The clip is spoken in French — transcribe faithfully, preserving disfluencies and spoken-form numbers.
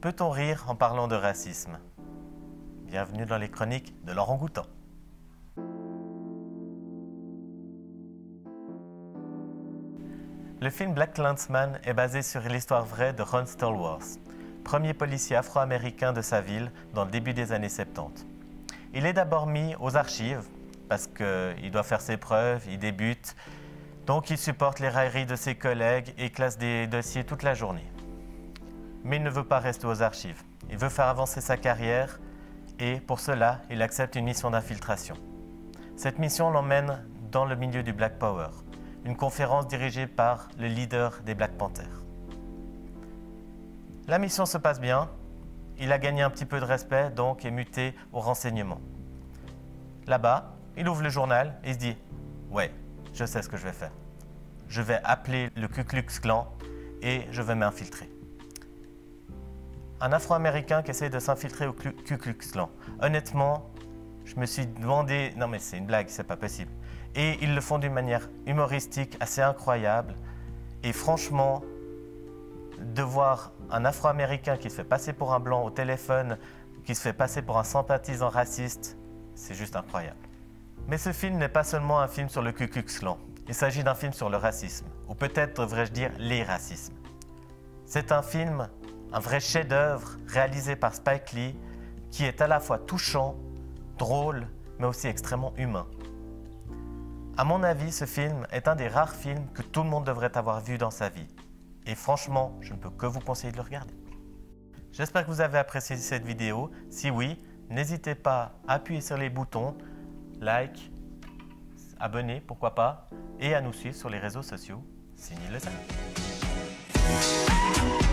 Peut-on rire en parlant de racisme? Bienvenue dans les chroniques de Laurent Goutan. Le film Black Klansman est basé sur l'histoire vraie de Ron Stallworth, premier policier afro-américain de sa ville dans le début des années soixante-dix. Il est d'abord mis aux archives parce qu'il doit faire ses preuves, il débute, donc il supporte les railleries de ses collègues et classe des dossiers toute la journée. Mais il ne veut pas rester aux archives. Il veut faire avancer sa carrière et pour cela, il accepte une mission d'infiltration. Cette mission l'emmène dans le milieu du Black Power, une conférence dirigée par le leader des Black Panthers. La mission se passe bien, il a gagné un petit peu de respect, donc est muté au renseignement. Là-bas, il ouvre le journal et se dit « Ouais, je sais ce que je vais faire. Je vais appeler le Ku Klux Klan et je vais m'infiltrer. » Un Afro-Américain qui essaie de s'infiltrer au Ku Klux Klan. Honnêtement, je me suis demandé, non mais c'est une blague, c'est pas possible. Et ils le font d'une manière humoristique assez incroyable. Et franchement, de voir un Afro-Américain qui se fait passer pour un blanc au téléphone, qui se fait passer pour un sympathisant raciste, c'est juste incroyable. Mais ce film n'est pas seulement un film sur le Ku Klux Klan. Il s'agit d'un film sur le racisme, ou peut-être devrais-je dire les racismes. C'est un film, un vrai chef-d'œuvre réalisé par Spike Lee, qui est à la fois touchant, drôle, mais aussi extrêmement humain. À mon avis, ce film est un des rares films que tout le monde devrait avoir vu dans sa vie. Et franchement, je ne peux que vous conseiller de le regarder. J'espère que vous avez apprécié cette vidéo. Si oui, n'hésitez pas à appuyer sur les boutons, like, abonner, pourquoi pas, et à nous suivre sur les réseaux sociaux. Signez le salut.